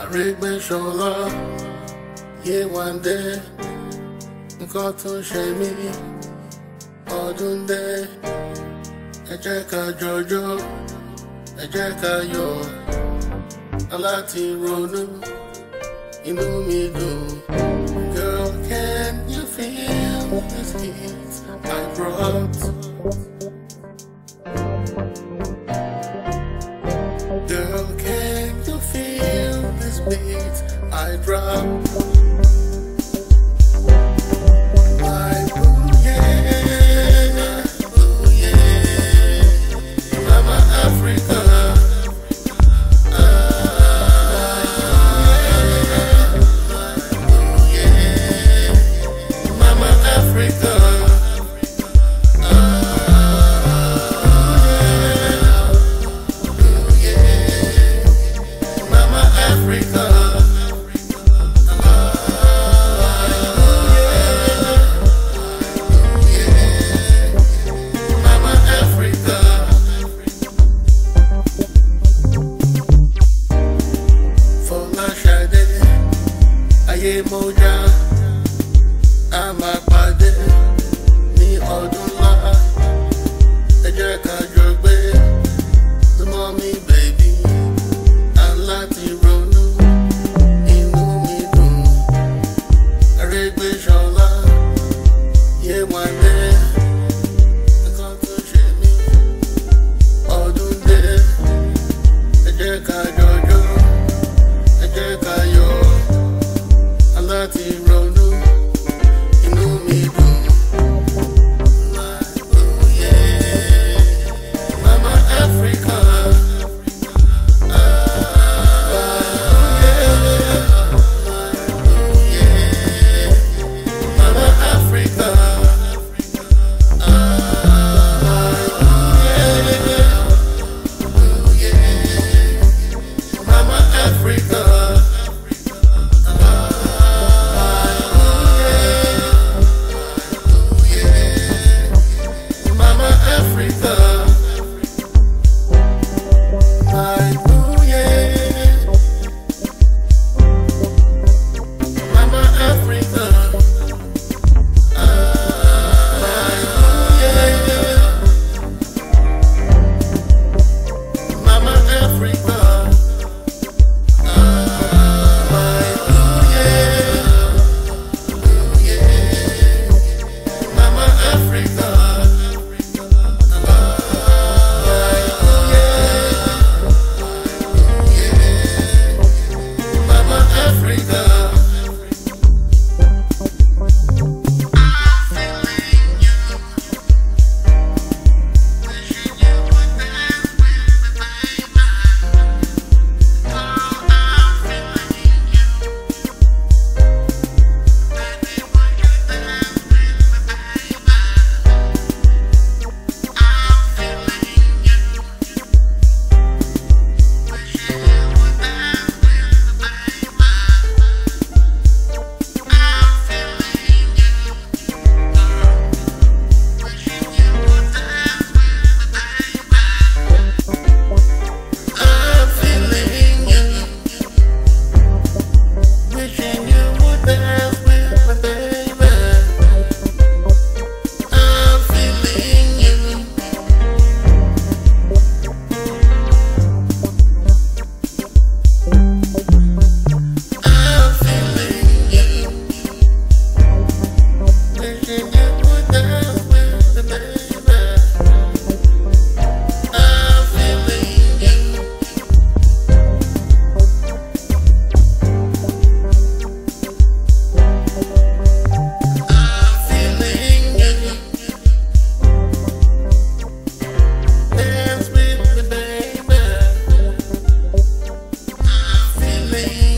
Relation.Ship yé one day nǹkan tó ń ṣe mí ọdún dé ẹ jẹ́ ká jọjọ́ ẹ jẹ́ ká yọ̀ aláti ronú inú mi dùn. Girl, can you feel this heat I brought? Girl, can you feel this beat I dropped? My ooh yeah, Mama Africa. Mama Africa. Moja a máa pàdé ní ọdún ńlá ẹ jẹ́ ká jọ gbé súnmọ́ mi baby aláti ronú inú mi dùn. Relation.Ship yé one day nǹkan tó ṣe mí ọdún dé ẹ jẹ́ ká jọjọ́ ẹ jẹ́ ká yọ̀ láti ronú inú mi dùn. Oh yeah, Mama Africa. Oh yeah, Mama Africa. Oh yeah, Mama Africa. Dance with me, baby. I'm feeling